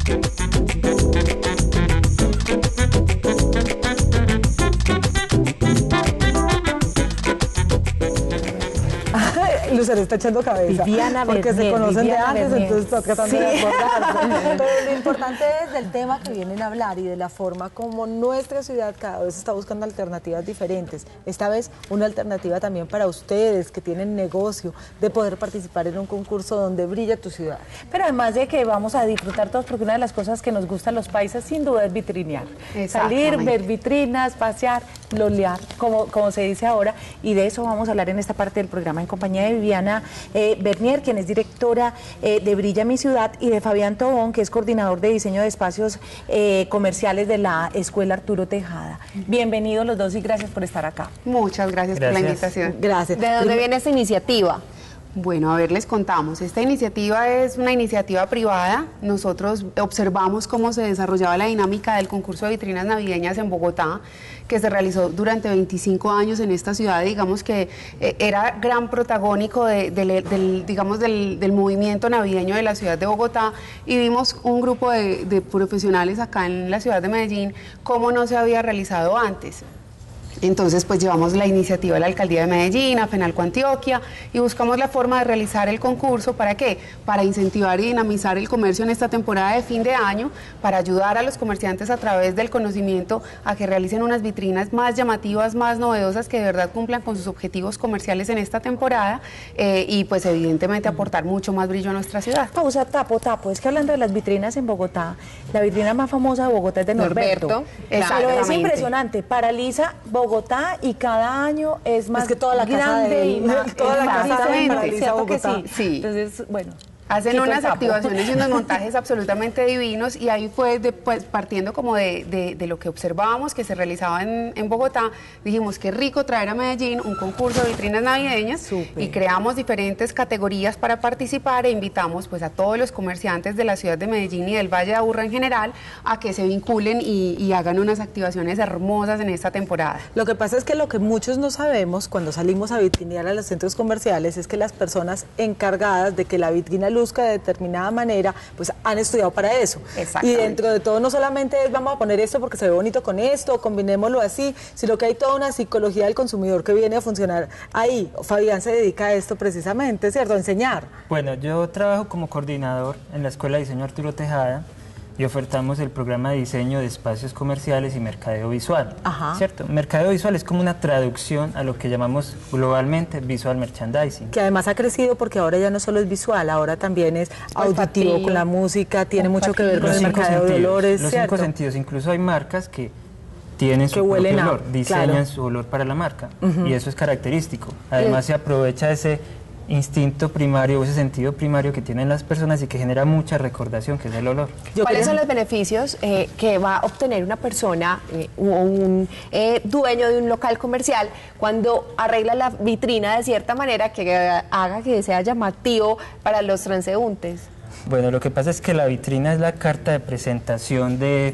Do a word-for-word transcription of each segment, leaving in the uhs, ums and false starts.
Lucero está echando cabeza. Viviana porque Bernier, se conocen Viviana de antes, Bernier. entonces está tratando Sí. de acordarse. Pero lo importante es del tema que vienen a hablar y de la forma como nuestra ciudad cada vez está buscando alternativas diferentes. Esta vez una alternativa también para ustedes que tienen negocio, de poder participar en un concurso donde brilla tu ciudad. Pero además de que vamos a disfrutar todos, porque una de las cosas que nos gusta a los paisas sin duda es vitrinear. Salir, ver vitrinas, pasear, lolear, como, como se dice ahora, y de eso vamos a hablar en esta parte del programa en compañía de Viviana eh, Bernier, quien es directora eh, de Brilla Mi Ciudad, y de Fabián Tobón, que es coordinador de diseño de espacios eh, comerciales de la Escuela Arturo Tejada. Bienvenidos los dos y gracias por estar acá. Muchas gracias, gracias. por la invitación. Gracias. ¿De dónde viene esta iniciativa? Bueno, a ver, les contamos. Esta iniciativa es una iniciativa privada. Nosotros observamos cómo se desarrollaba la dinámica del concurso de vitrinas navideñas en Bogotá, que se realizó durante veinticinco años en esta ciudad. Digamos que eh, era gran protagónico de, de, del, digamos, del, del movimiento navideño de la ciudad de Bogotá, y vimos un grupo de, de profesionales acá en la ciudad de Medellín, cómo no se había realizado antes. Entonces, pues llevamos la iniciativa a la Alcaldía de Medellín, a FENALCO Antioquia, y buscamos la forma de realizar el concurso. ¿Para qué? Para incentivar y dinamizar el comercio en esta temporada de fin de año, para ayudar a los comerciantes a través del conocimiento a que realicen unas vitrinas más llamativas, más novedosas, que de verdad cumplan con sus objetivos comerciales en esta temporada, eh, y pues evidentemente aportar mucho más brillo a nuestra ciudad. Pausa, tapo, tapo. Es que hablando de las vitrinas en Bogotá, la vitrina más famosa de Bogotá es de Norberto. Norberto, Pero es impresionante, paraliza Bogotá y cada año es más Es que toda la casa grande de- y más, toda la casa exactamente, paraliza ¿cierto que Bogotá. sí? Sí. Entonces, bueno. Hacen quito el unas tapo. activaciones y unos montajes absolutamente divinos, y ahí fue de, pues, partiendo como de, de, de lo que observábamos que se realizaba en, en Bogotá, dijimos qué rico traer a Medellín un concurso de vitrinas navideñas. Súper. Y creamos diferentes categorías para participar e invitamos pues a todos los comerciantes de la ciudad de Medellín y del Valle de Aburrá en general a que se vinculen y, y hagan unas activaciones hermosas en esta temporada. Lo que pasa es que lo que muchos no sabemos cuando salimos a vitrinear a los centros comerciales es que las personas encargadas de que la vitrina luzca de determinada manera, pues han estudiado para eso. Y Exactamente. dentro de todo no solamente es vamos a poner esto porque se ve bonito con esto, combinémoslo así, sino que hay toda una psicología del consumidor que viene a funcionar ahí. Fabián se dedica a esto precisamente, ¿cierto? A enseñar. Bueno, yo trabajo como coordinador en la Escuela de Diseño Arturo Tejada y ofertamos el programa de diseño de espacios comerciales y mercadeo visual, Ajá. ¿cierto? Mercadeo visual es como una traducción a lo que llamamos globalmente visual merchandising. Que además ha crecido porque ahora ya no solo es visual, ahora también es auditivo Olfativo. con la música, tiene mucho que ver con Los el cinco mercadeo de sentidos, olores, los ¿cierto? cinco sentidos, incluso hay marcas que tienen Que su huelen propio a- olor, diseñan claro. su olor para la marca, y eso es característico. Además se aprovecha ese instinto primario, ese sentido primario que tienen las personas y que genera mucha recordación, que es el olor. Yo ¿Cuáles quería- son los beneficios eh, que va a obtener una persona eh, o un eh, dueño de un local comercial cuando arregla la vitrina de cierta manera que eh, haga que sea llamativo para los transeúntes? Bueno, lo que pasa es que la vitrina es la carta de presentación de,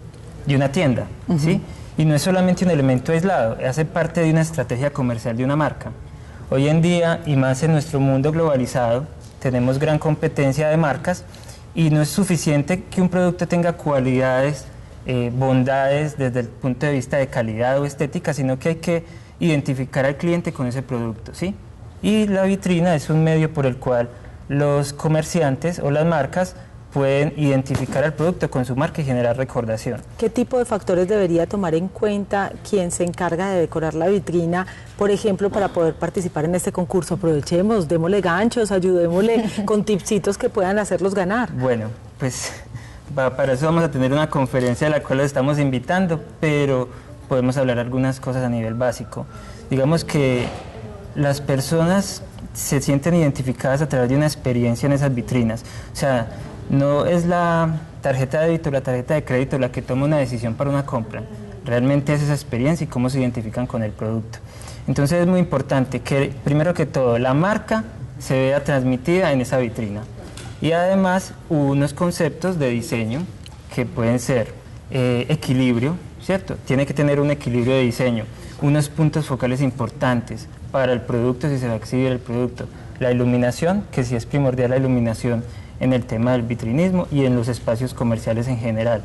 de una tienda, ¿sí? Y no es solamente un elemento aislado, hace parte de una estrategia comercial de una marca. Hoy en día, y más en nuestro mundo globalizado, tenemos gran competencia de marcas y no es suficiente que un producto tenga cualidades, eh, bondades desde el punto de vista de calidad o estética, sino que hay que identificar al cliente con ese producto, ¿sí? Y la vitrina es un medio por el cual los comerciantes o las marcas pueden identificar al producto con su marca y generar recordación. ¿Qué tipo de factores debería tomar en cuenta quien se encarga de decorar la vitrina, por ejemplo, para poder participar en este concurso? Aprovechemos, démosle ganchos, ayudémosle con tipsitos que puedan hacerlos ganar. Bueno, pues va- para eso vamos a tener una conferencia a la cual los estamos invitando, pero podemos hablar algunas cosas a nivel básico. Digamos que las personas se sienten identificadas a través de una experiencia en esas vitrinas. O sea, no es la tarjeta de débito o la tarjeta de crédito la que toma una decisión para una compra. Realmente es esa experiencia y cómo se identifican con el producto. Entonces es muy importante que, primero que todo, la marca se vea transmitida en esa vitrina. Y además unos conceptos de diseño que pueden ser eh, equilibrio, ¿cierto? Tiene que tener un equilibrio de diseño, unos puntos focales importantes para el producto si se va a exhibir el producto. La iluminación, que sí es primordial la iluminación en el tema del vitrinismo y en los espacios comerciales en general.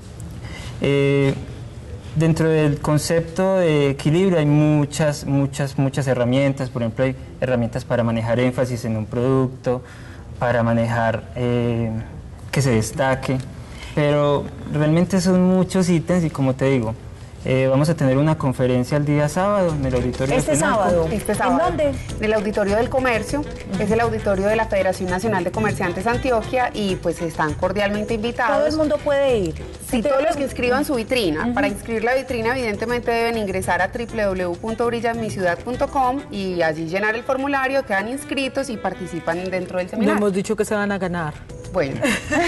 Eh, dentro del concepto de equilibrio hay muchas, muchas, muchas herramientas. Por ejemplo, hay herramientas para manejar énfasis en un producto, para manejar eh, que se destaque, pero realmente son muchos ítems y, como te digo, Eh, vamos a tener una conferencia el día sábado en el auditorio ¿Este de FENALCO. sábado? Este sábado. ¿En dónde? En el Auditorio del Comercio, es el auditorio de la Federación Nacional de Comerciantes Antioquia y pues están cordialmente invitados. Todo el mundo puede ir. Sí, todos los que inscriban su vitrina. Uh-huh. Para inscribir la vitrina, evidentemente deben ingresar a w w w punto brilla mi ciudad punto com y allí llenar el formulario, quedan inscritos y participan dentro del No seminario. hemos dicho que se van a ganar. Bueno,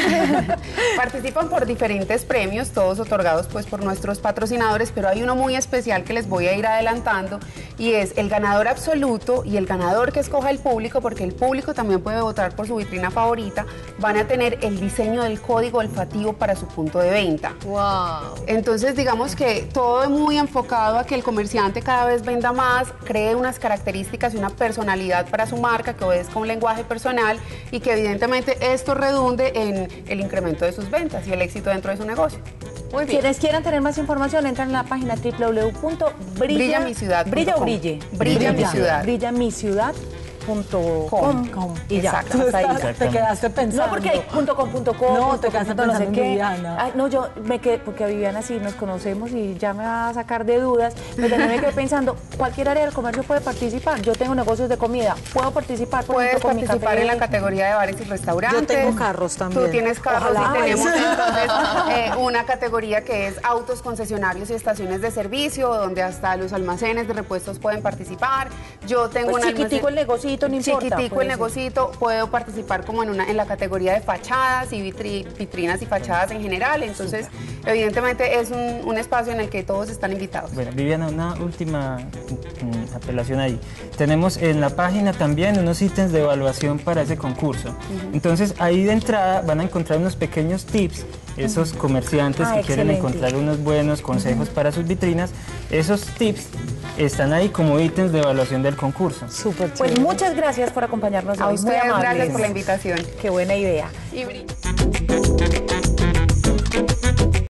participan por diferentes premios, todos otorgados pues por nuestros patrocinadores, pero hay uno muy especial que les voy a ir adelantando y es el ganador absoluto y el ganador que escoja el público, porque el público también puede votar por su vitrina favorita. Van a tener el diseño del código olfativo para su punto de venta. Wow. Entonces, digamos que todo es muy enfocado a que el comerciante cada vez venda más, cree unas características y una personalidad para su marca que obedezca un lenguaje personal y que evidentemente esto redunde en el incremento de sus ventas y el éxito dentro de su negocio. Muy bien. Quienes quieran tener más información, entran en la página w w w punto brilla mi ciudad brilla o brille brilla mi ciudad brilla mi ciudad punto com y ya. Exacto. Tú estás, te quedaste pensando. No, porque hay punto .com, punto com, no, punto te quedaste com, punto no sé pensando en qué. Viviana. Ay, no, yo me quedé, porque a Viviana sí nos conocemos y ya me va a sacar de dudas, pero también me quedé pensando, cualquier área del comercio puede participar. Yo tengo negocios de comida, ¿puedo participar? Por Puedes ejemplo, con participar mi café? en la categoría de bares y restaurantes. Yo tengo carros también. Tú tienes carros. Ojalá. Y tenemos Ay, entonces eh, una categoría que es autos, concesionarios y estaciones de servicio, donde hasta los almacenes de repuestos pueden participar. Yo tengo Pues un chiquitico almacén, el negocito, no importa. Chiquitico el negocito, puedo participar como en una en la categoría de fachadas y vitri, vitrinas y fachadas en general. Entonces, evidentemente es un, un espacio en el que todos están invitados. Bueno, Viviana, una última mm, apelación ahí. Tenemos en la página también unos ítems de evaluación para ese concurso. Uh-huh. Entonces, ahí de entrada van a encontrar unos pequeños tips. Esos comerciantes ah, que excelente. quieren encontrar unos buenos consejos uh-huh. para sus vitrinas, esos tips están ahí como ítems de evaluación del concurso. Súper chévere. Pues muchas gracias por acompañarnos a hoy. ustedes, muy amables. Gracias por la invitación. Qué buena idea. Y